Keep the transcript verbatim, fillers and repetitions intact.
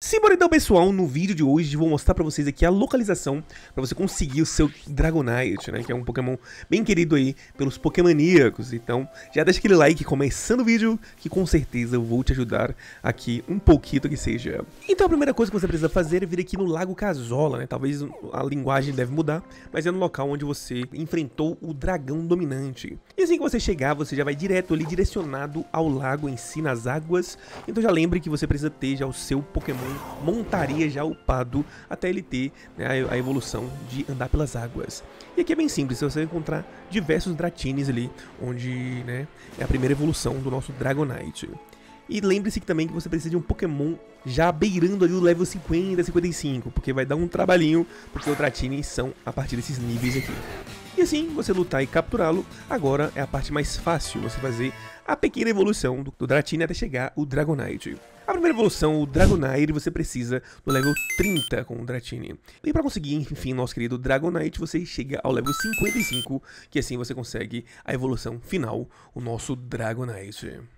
Simbora então, pessoal, no vídeo de hoje vou mostrar pra vocês aqui a localização pra você conseguir o seu Dragonite, né, que é um Pokémon bem querido aí pelos Pokémoníacos. Então já deixa aquele like começando o vídeo, que com certeza eu vou te ajudar aqui um pouquinho que seja. Então a primeira coisa que você precisa fazer é vir aqui no Lago Casola, né, talvez a linguagem deve mudar, mas é no local onde você enfrentou o dragão dominante. E assim que você chegar, você já vai direto ali, direcionado ao lago em si, nas águas. Então já lembre que você precisa ter já o seu Pokémon montaria já upado até ele ter, né, a evolução de andar pelas águas. E aqui é bem simples, você vai encontrar diversos Dratines ali, onde, né, é a primeira evolução do nosso Dragonite. E lembre-se que também que você precisa de um Pokémon já beirando ali o level cinquenta, cinquenta e cinco, porque vai dar um trabalhinho, porque os Dratines são a partir desses níveis aqui. E assim, você lutar e capturá-lo, agora é a parte mais fácil, você fazer a pequena evolução do, do Dratini até chegar o Dragonite. A primeira evolução, o Dragonite, você precisa do level trinta com o Dratini. E para conseguir, enfim, nosso querido Dragonite, você chega ao level cinquenta e cinco, que assim você consegue a evolução final, o nosso Dragonite.